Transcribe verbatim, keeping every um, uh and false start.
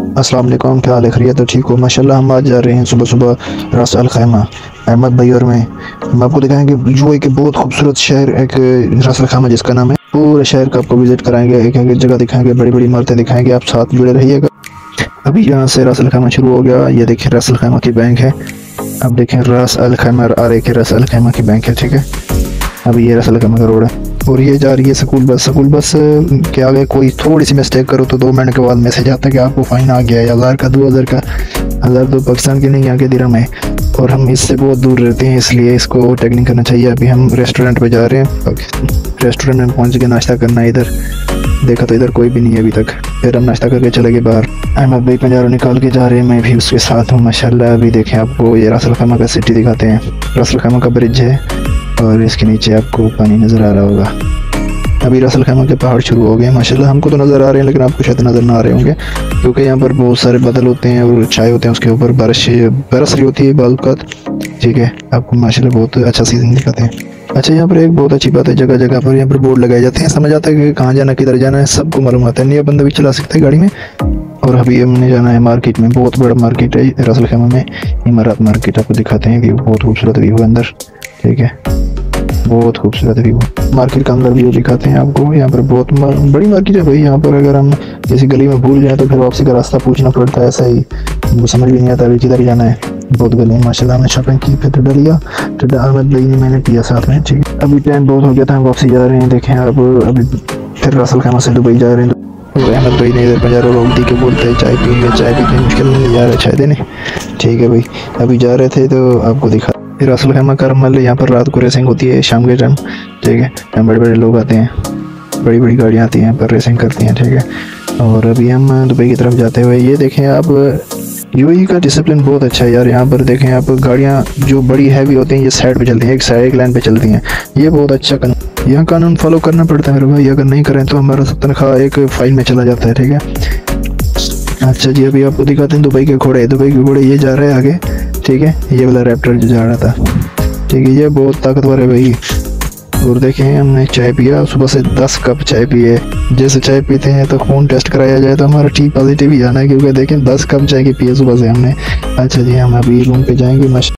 अस्सलाम वालेकुम, क्या हाल है? खैरियत तो ठीक हो? माशाल्लाह हम आज जा रहे हैं सुबह सुबह रास अल खैमा अहमद भाई और मैं हम आपको दिखाएंगे जो एक बहुत खूबसूरत शहर एक रास अल खैमा जिसका नाम है। पूरे शहर का आपको विजिट कराएंगे, एक एक जगह दिखाएंगे, बड़ी बड़ी इमारतें दिखाएंगे। आप साथ जुड़े रहिएगा। अभी यहाँ से रास अल खैमा शुरू हो गया। ये देखिए रास अल खैमा की बैंक है। अब देखें रास अल खैमा आ रही है, रास अल खैमा की बैंक है, ठीक है। अभी ये रास अल खैमा का रोड है और ये जा रही है स्कूल बस। स्कूल बस के आगे कोई थोड़ी सी मिस्टेक करो तो दो मिनट के बाद मैसेज आता है कि आपको फाइन आ गया है, हज़ार का, दो हज़ार का। हज़ार तो पाकिस्तान की नहीं, यहाँ के दिरहम है और हम इससे बहुत दूर रहते हैं, इसलिए इसको टैग नहीं करना चाहिए। अभी हम रेस्टोरेंट पे जा रहे हैं। रेस्टोरेंट में पहुँच के नाश्ता करना है। इधर देखा तो इधर कोई भी नहीं है अभी तक। फिर हम नाश्ता करके चले गए बाहर। अहमद भाई पंजारो निकाल के जा रहे हैं, मैं भी उसके साथ हूँ माशाल्लाह। अभी देखें आपको ये रास अल खैमा का सिटी दिखाते हैं। रास अल खैमा का ब्रिज है और इसके नीचे आपको पानी नज़र आ रहा होगा। अभी रास अल खैमा के पहाड़ शुरू हो गए हैं माशाल्लाह। हमको तो नज़र आ रहे हैं लेकिन आपको शायद नज़र ना आ रहे होंगे क्योंकि यहाँ पर बहुत सारे बादल होते हैं और छाए होते हैं, उसके ऊपर बारिश बरस रही होती है बालूकात, ठीक है। आपको माशाल्लाह बहुत अच्छा सीज़न दिखाते हैं। अच्छा, यहाँ पर एक बहुत अच्छी बात है, जगह जगह पर यहाँ पर बोर्ड लगाए जाते हैं। समझ आता है कि कहाँ जाना, किधर जाना है, सबको मालूम आता है। नया बंदा भी चला सकता है गाड़ी में। और अभी हमने जाना है मार्केट में। बहुत बड़ा मार्केट है रास अल खैमा में, इमारत मार्केट। आपको दिखाते हैं व्यू, बहुत खूबसूरत व्यू है अंदर, ठीक है। बहुत खूबसूरत व्यू मार्केट का अंदर व्यू दिखाते हैं आपको। यहाँ पर बहुत बड़ी मार्केट है भाई। यहाँ पर अगर हम किसी गली में भूल जाए तो फिर वापसी का रास्ता पूछना पड़ता है, ऐसा ही वो समझ भी नहीं आता अभी किधर जाना है। बहुत गली माशाल्लाह। हमने शॉपिंग की, फिर तो लिया, फिर अहमद भाई ने मैंने किया साथ में, ठीक है। अभी टाइम बहुत हो गया था, हम वापसी जा रहे हैं। देखें आप, अभी फिर रास अल खैमा से दुबई जा रहे हैं। और अहमद भाई ने इधर पंजारो रोक दी के बोलते हैं चाय पीएंगे। चाय पीते मुश्किल नहीं जा रहा चाय देने, ठीक है भाई। अभी जा रहे थे तो आपको दिखा रास अल खैमा का रमल। यहाँ पर रात को रेसिंग होती है शाम के टाइम, ठीक है। यहाँ बड़े बड़े लोग आते हैं, बड़ी बड़ी गाड़ियाँ आती हैं यहाँ पर, रेसिंग करती हैं, ठीक है। और अभी हम दुबई की तरफ जाते हुए ये देखें आप, यूएई का डिसिप्लिन बहुत अच्छा है यार। यहाँ पर देखें आप, गाड़ियाँ जो बड़ी हैवी होती हैं ये साइड पे चलती हैं, एक साइड एक लाइन पे चलती हैं। ये बहुत अच्छा कानून, यहाँ कानून फॉलो करना पड़ता है मेरे भाई। अगर नहीं करें तो हमारा तनख्वाह एक फाइल में चला जाता है, ठीक है। अच्छा जी, अभी आपको दिखाते हैं दुबई के घोड़े। दुबई के घोड़े ये जा रहे हैं आगे, ठीक है। ये वाला रैप्टर जो जा रहा था, ठीक है, ये बहुत ताकतवर है भाई। और देखें हमने चाय पिया, सुबह से दस कप चाय पिए। जैसे चाय पीते हैं तो खून टेस्ट कराया जाए तो हमारा टी पॉजिटिव ही जाना है, क्योंकि देखें दस कप चाय की पिए सुबह से हमने। अच्छा जी, हम अभी रूम पे जाएंगे।